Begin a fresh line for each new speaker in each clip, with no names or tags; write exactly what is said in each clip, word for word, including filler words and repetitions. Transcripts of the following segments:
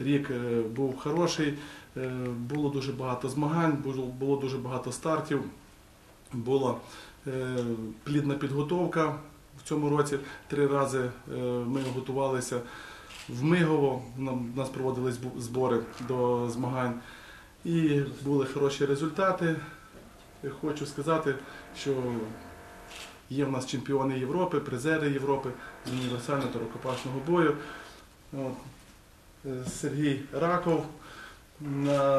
рік був хороший, було дуже багато змагань, було дуже багато стартів, була плідна підготовка в цьому році. Три рази ми готувалися в Мигово, у нас проводились збори до змагань і були хороші результати. Хочу сказати, що є в нас чемпіони Європи, призери Європи з універсального та рукопашного бою. От. Сергій Раков на,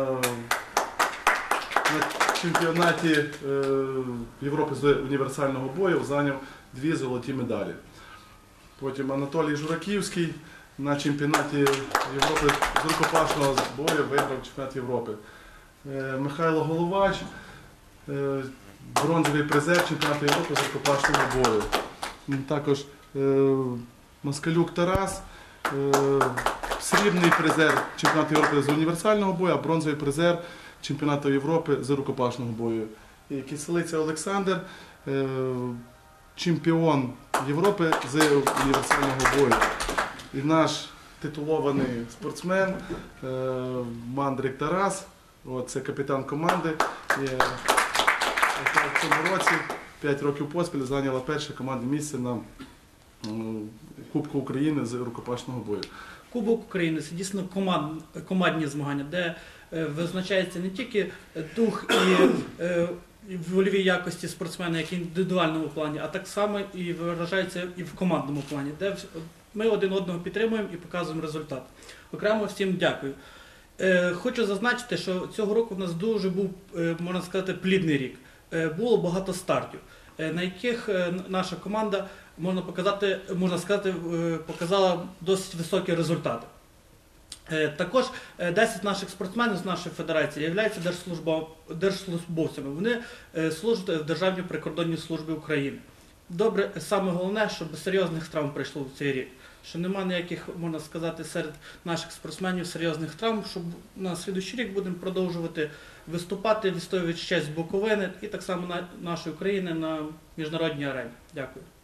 на чемпіонаті е, Європи з універсального бою зайняв дві золоті медалі. Потім Анатолій Жураківський на чемпіонаті Європи з рукопашного бою виграв чемпіонат Європи. Е, Михайло Головач, е, бронзовий призер чемпіонату Європи з рукопашного бою. Також е, Москалюк Тарас, е, срібний призер чемпіонату Європи з універсального бою, а бронзовий призер чемпіонату Європи з рукопашного бою. І Киселиця Олександр, е, чемпіон Європи з універсального бою. І наш титулований спортсмен е, Мандрик Тарас, от, це капітан команди. І, в цьому році, п'ять років поспіль, зайняла перше командне місце на Кубку України з рукопашного бою.
Кубок України – це дійсно команд, командні змагання, де е, визначається не тільки дух і е, вольові якості спортсмена, як і в індивідуальному плані, а так само і виражається і в командному плані, де ми один одного підтримуємо і показуємо результат. Окремо всім дякую. Е, хочу зазначити, що цього року в нас дуже був, е, можна сказати, плідний рік. Е, було багато стартів, е, на яких е, наша команда, можна показати, можна сказати, е, показала досить високі результати. Е, також е, десять наших спортсменів з нашої федерації являються держслужбовцями. Вони е, служать в Державній прикордонній службі України. Добре, саме головне, щоб серйозних травм прийшло в цей рік. Що нема ніяких, можна сказати, серед наших спортсменів серйозних травм, щоб на слідуючий рік будемо продовжувати виступати, відстоювати честь Буковини і так само на нашої України на міжнародній арені. Дякую.